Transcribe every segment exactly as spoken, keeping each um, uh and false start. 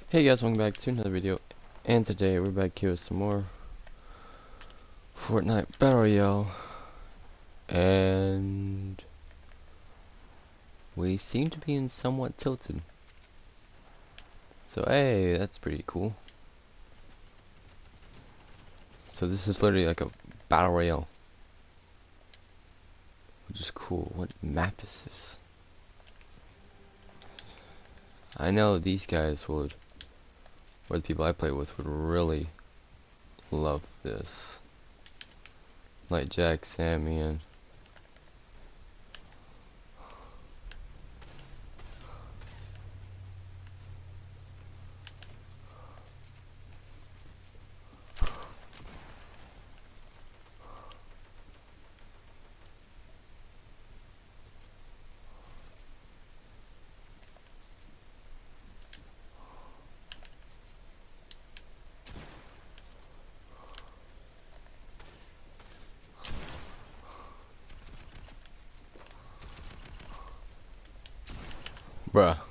Hey guys, welcome back to another video, and today we're back here with some more Fortnite Battle Royale, and we seem to be in somewhat tilted. So hey, that's pretty cool. So this is literally like a Battle Royale, which is cool. What map is this? I know these guys would, or the people I play with would really love this. Like Jack, Sammy, and bruh. Of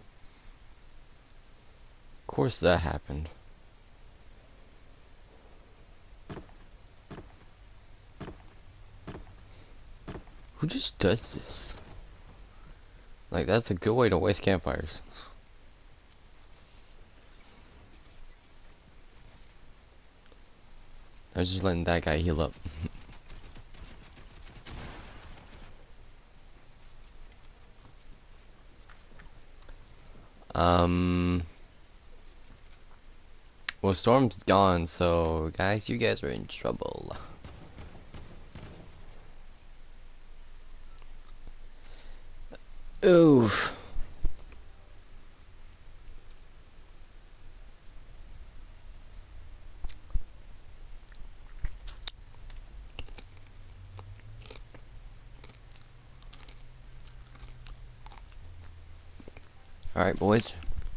course that happened. Who just does this? Like, that's a good way to waste campfires. I was just letting that guy heal up. um... Well, Storm's gone, so guys, you guys are in trouble. Oof. Alright, boys.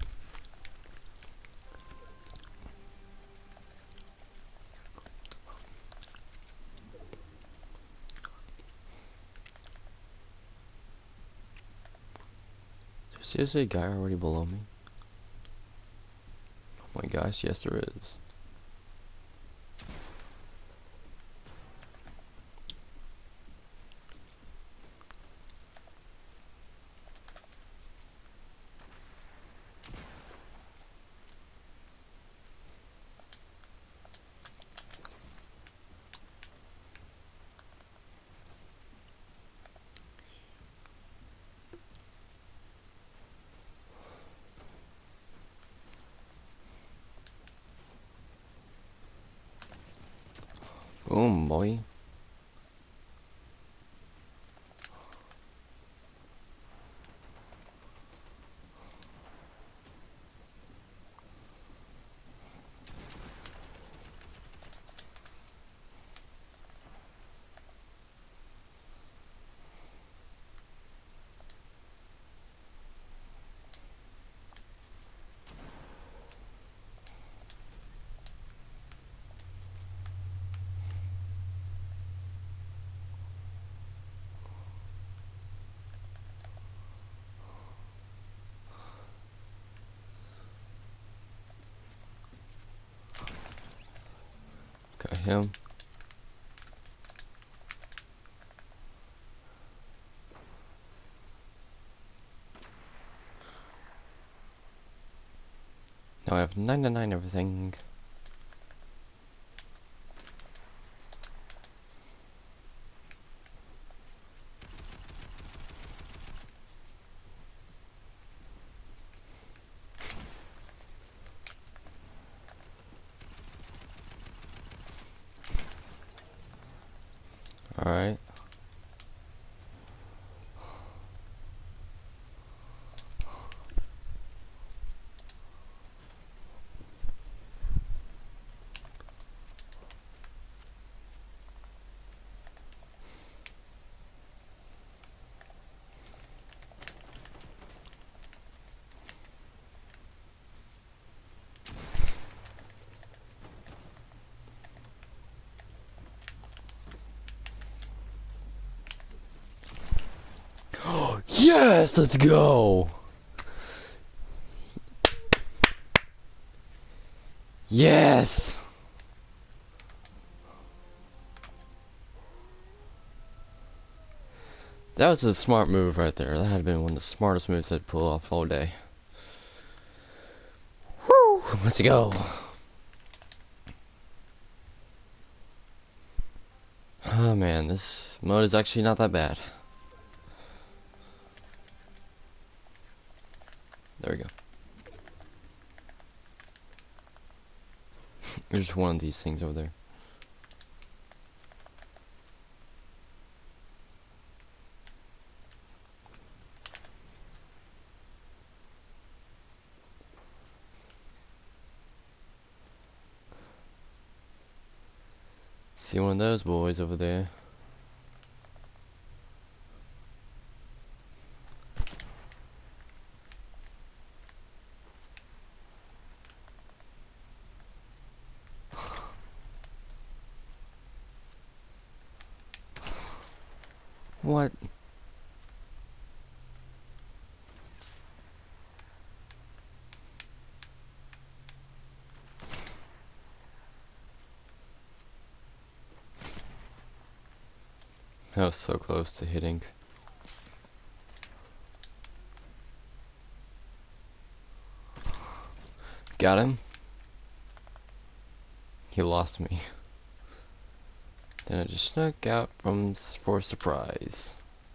Is there a guy already below me? Oh my gosh, yes there is. Boom, boy. Got him. Now I have ninety-nine everything. Alright. Yes, let's go. Yes! That was a smart move right there. That had been one of the smartest moves I'd pull off all day. Woo! Let's go. Oh man, this mode is actually not that bad. There we go. There's one of these things over there. See one of those boys over there. What? That was so close to hitting. Got him. He lost me. Then I just snuck out from for surprise.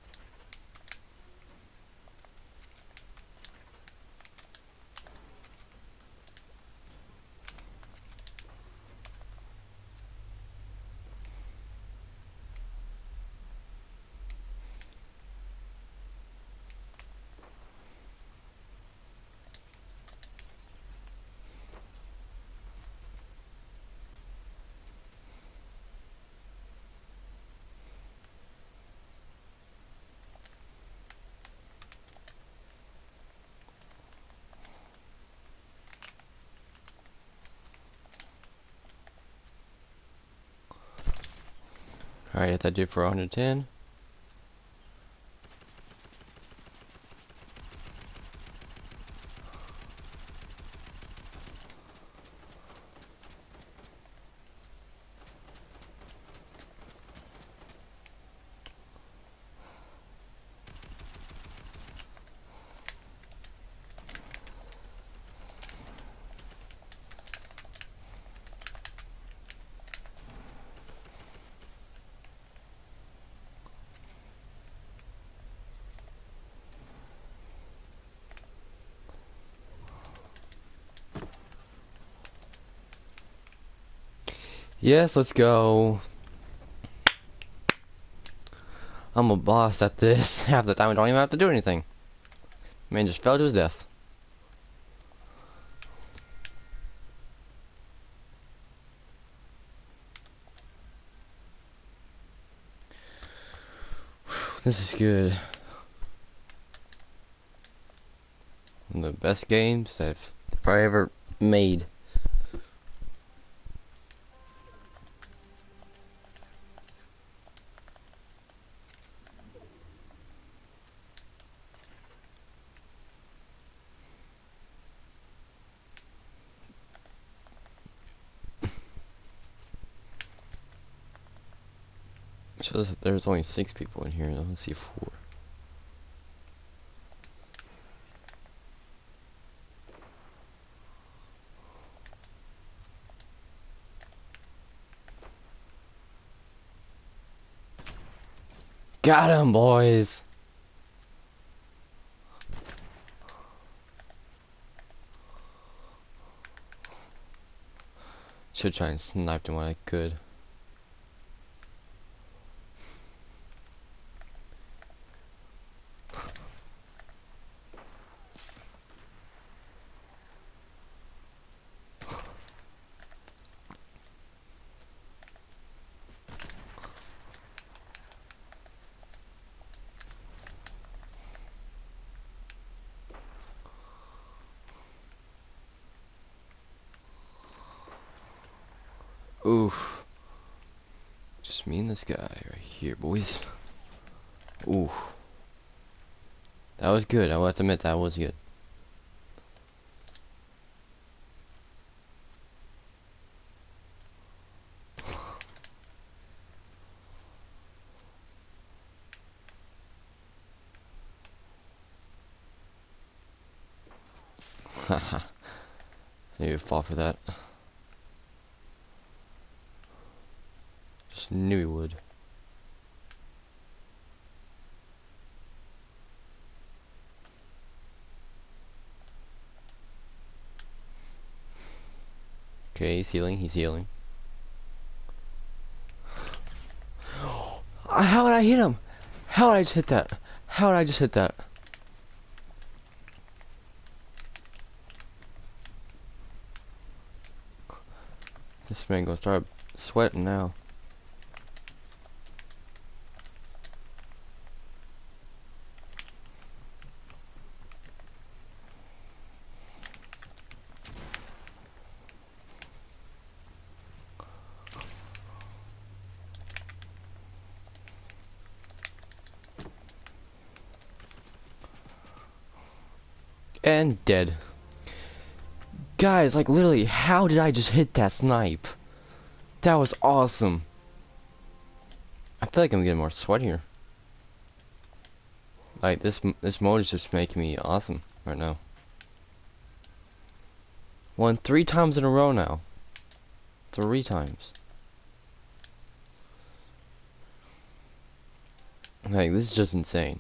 Alright, hit that dude for one hundred ten. Yes, let's go. I'm a boss at this. Half the time I don't even have to do anything. Man just fell to his death. This is good. One of the best games I've probably ever made. Shows that there's only six people in here. Let's see four. Got him, boys. Should try and snipe him when I could. Oof. Just me and this guy right here, boys. Oof. That was good. I will have to admit that was good. Haha. You fall for that. Just knew he would. Okay, he's healing, he's healing. How did I hit him? How did I just hit that? How did I just hit that? This man gonna start sweating now. And dead. Guys, like literally, how did I just hit that snipe? That was awesome. I feel like I'm getting more sweatier. Like this, this mode is just making me awesome right now. Won three times in a row now. Three times. Like this is just insane.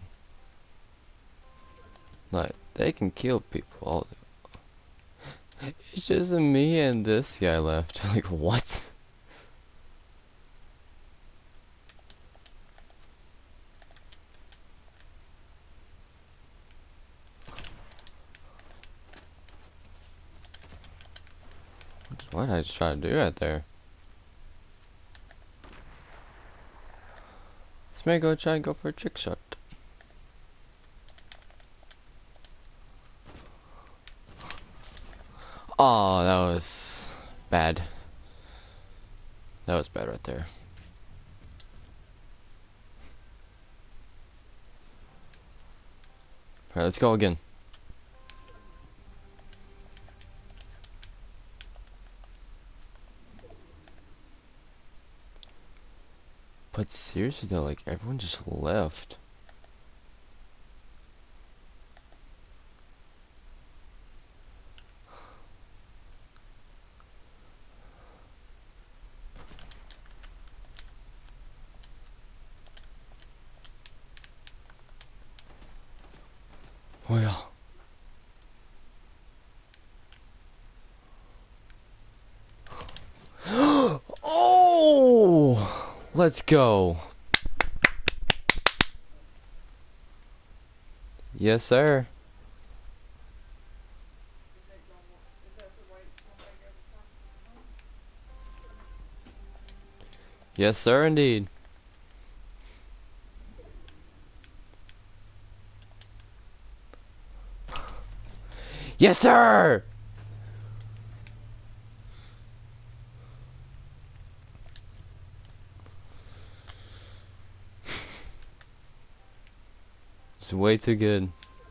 Like they can kill people all. It's just me and this guy left. Like what? What did I just try to do right there? This may go try and go for a trick shot. Oh, that was bad. That was bad right there. Alright, let's go again. But seriously though, like everyone just left. Oh yeah. Oh! Let's go. Yes, sir. Yes, sir, indeed. Yes, sir! It's way too good.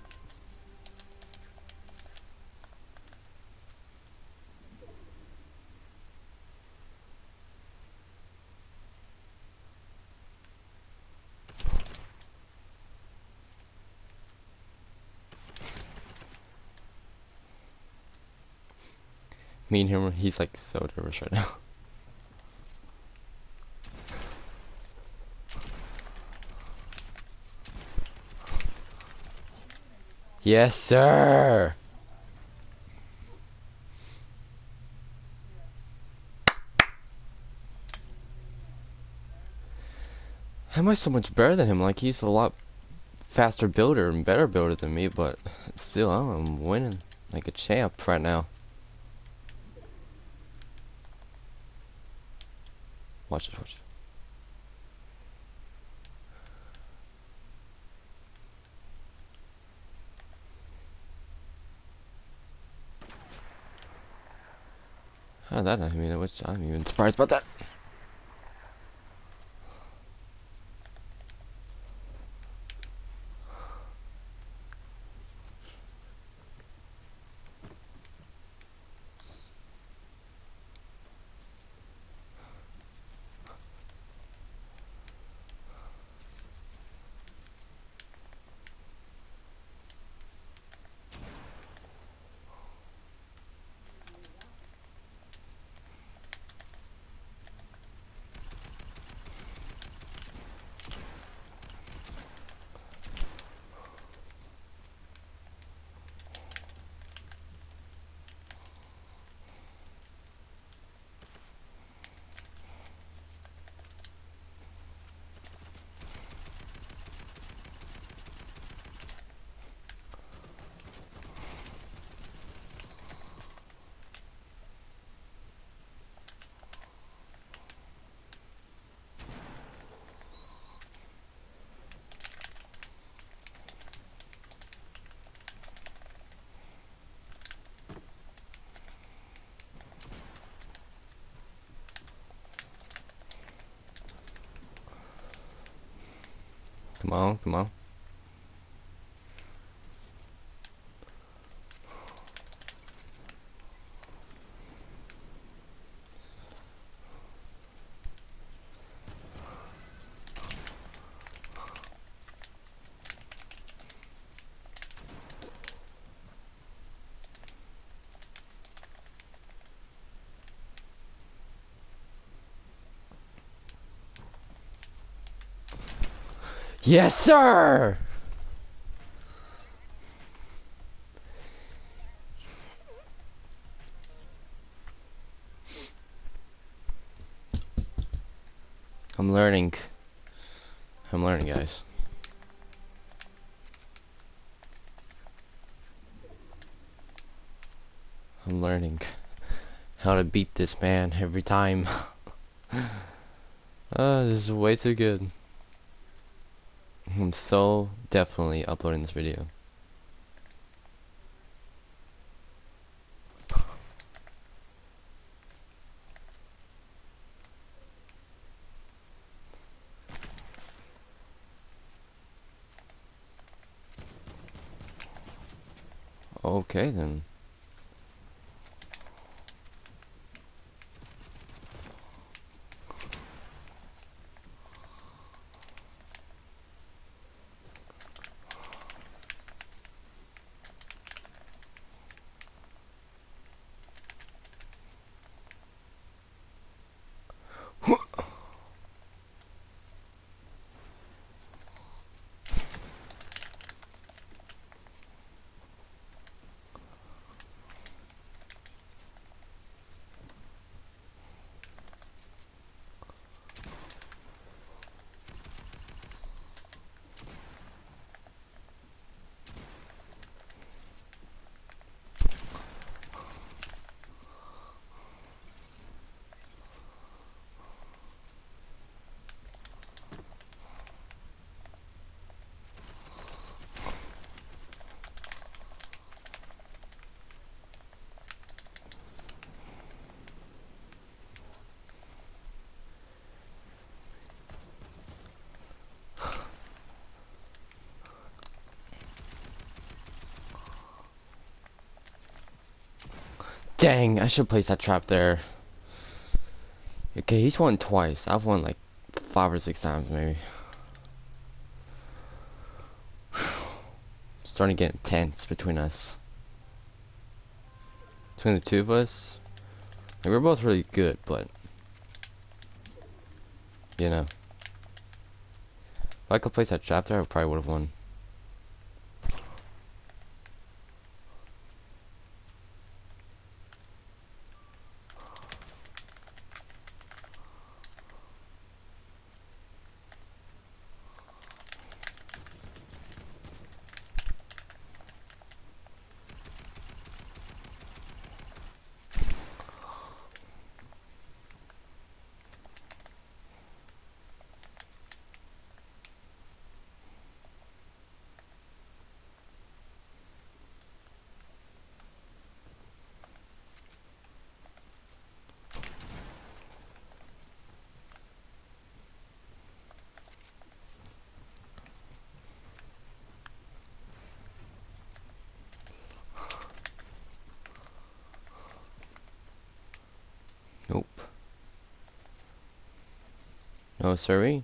Me and him, he's like so nervous right now. Yes, sir! How am I so much better than him? Like, he's a lot faster builder and better builder than me, but still, I'm winning like a champ right now. Watch this, watch this. How did that not hit me? Which I'm even surprised about that. Come on, come on. Yes, sir! I'm learning. I'm learning, guys. I'm learning how to beat this man every time. Uh, this is way too good. I'm so definitely uploading this video. Okay then. Dang, I should place that trap there. Okay, he's won twice. I've won like five or six times maybe. Starting to get intense between us. Between the two of us. Like, we're both really good, but you know. If I could place that trap there, I probably would have won. Nope. No siree.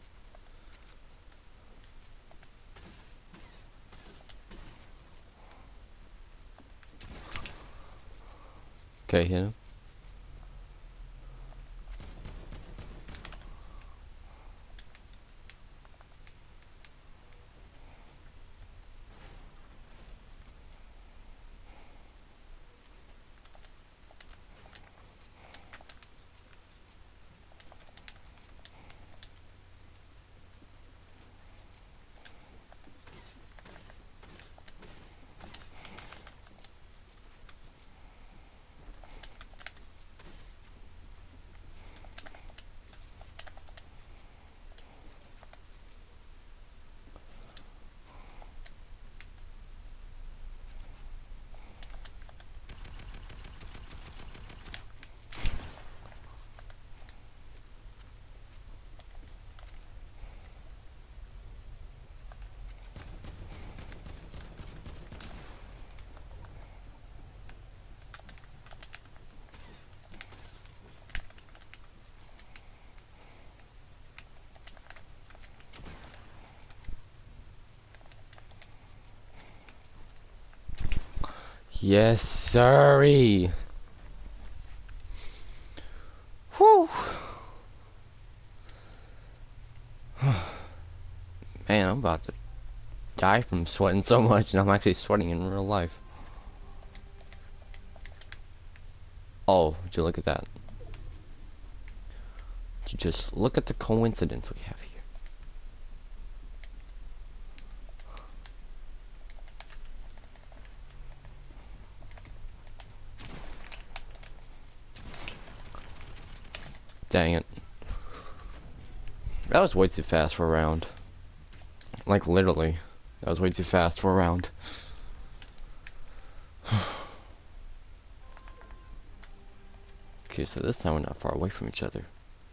Okay, hit him. Yes, sorry. Whew. Man, I'm about to die from sweating so much, and I'm actually sweating in real life. Oh, would you look at that? Would you just look at the coincidence we have here. Dang it. That was way too fast for a round. Like, literally. That was way too fast for a round. Okay, so this time we're not far away from each other.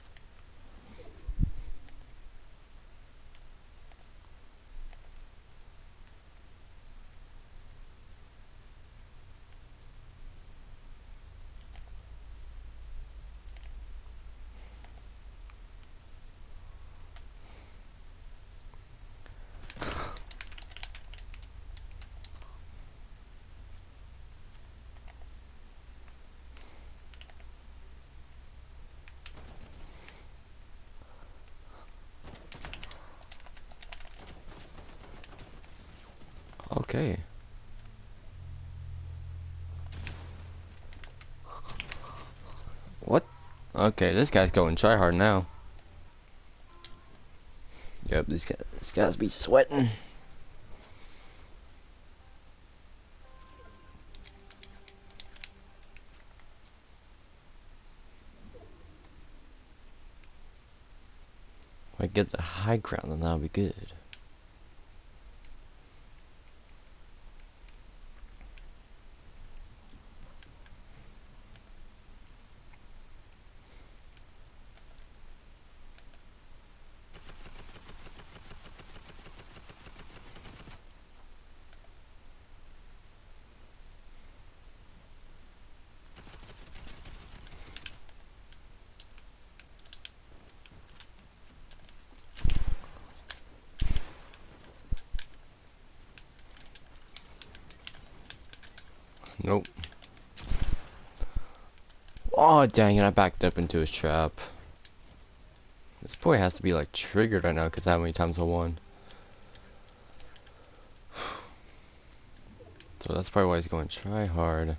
Okay. What? Okay, this guy's going try hard now. Yep, this guy, this guy's be sweating. If I get the high ground, then that'll be good. Nope. Oh, dang it, I backed up into his trap. This boy has to be like triggered right now because how many times I won. So that's probably why he's going try hard.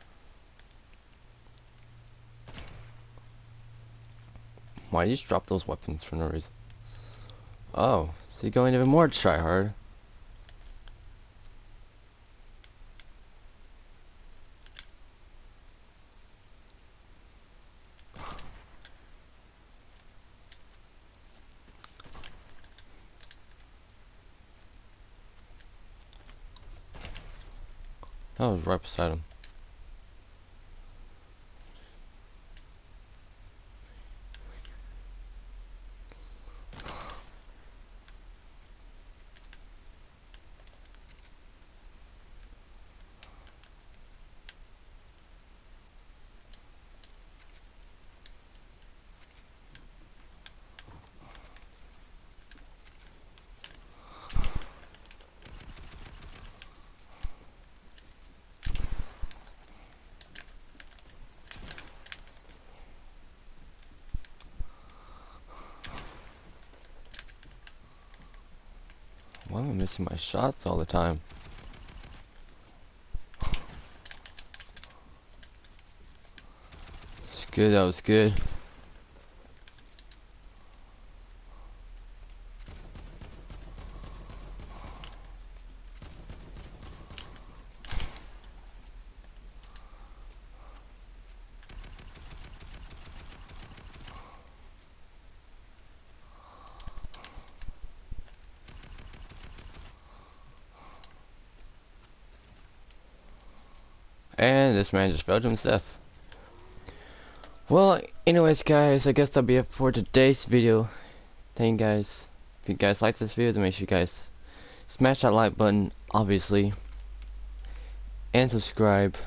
Why you just drop those weapons for no reason? Oh, so you're going even more try hard. That was right beside him. Why am I missing my shots all the time? It's good, that was good. And this man just fell to his death. Well, anyways guys, I guess that'll be it for today's video. Thank you guys. If you guys liked this video, then make sure you guys smash that like button, obviously. And subscribe.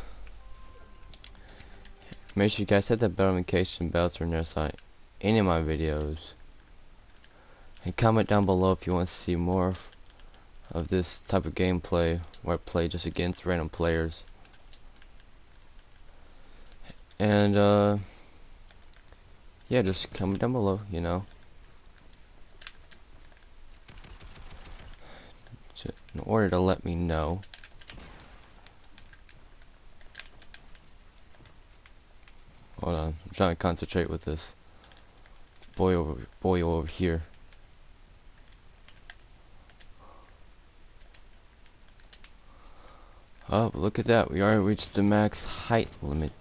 Make sure you guys hit that bell notification bell to notice any of my videos. And comment down below if you want to see more of this type of gameplay where I play just against random players. And uh, yeah, just comment down below, you know. In order to let me know. Hold on, I'm trying to concentrate with this boy over boy over here. Oh, look at that, we already reached the max height limit.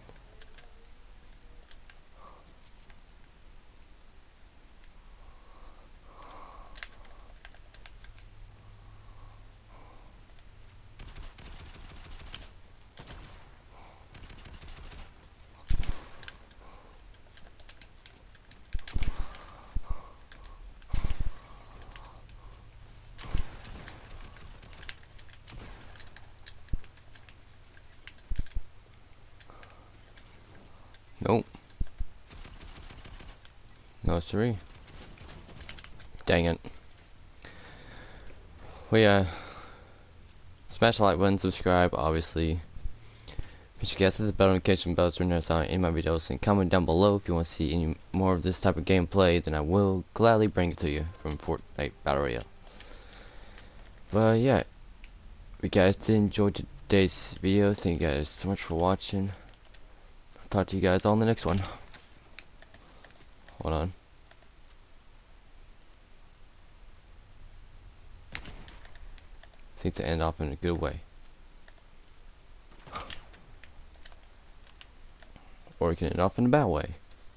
Nope. No siree. Dang it. Well, yeah. Smash the like button, subscribe, obviously. Make sure you guys hit the bell notification bell so you never see any of my videos, and comment down below if you want to see any more of this type of gameplay. Then I will gladly bring it to you from Fortnite Battle Royale. But yeah, if you guys did enjoy today's video, thank you guys so much for watching. I'll talk to you guys all in the next one. Hold on. Seems to end off in a good way. Or it can end off in a bad way.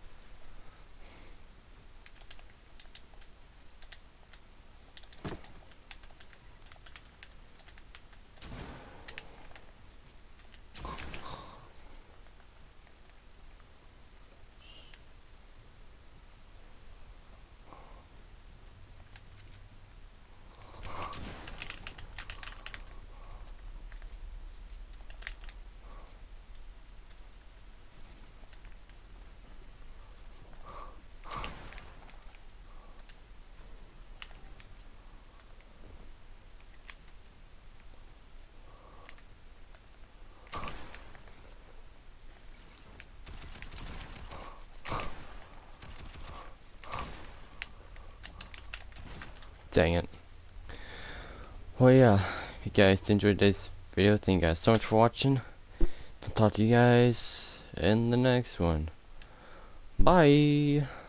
Dang it. Well, yeah, if you guys enjoyed today's video, thank you guys so much for watching. I'll talk to you guys in the next one. Bye.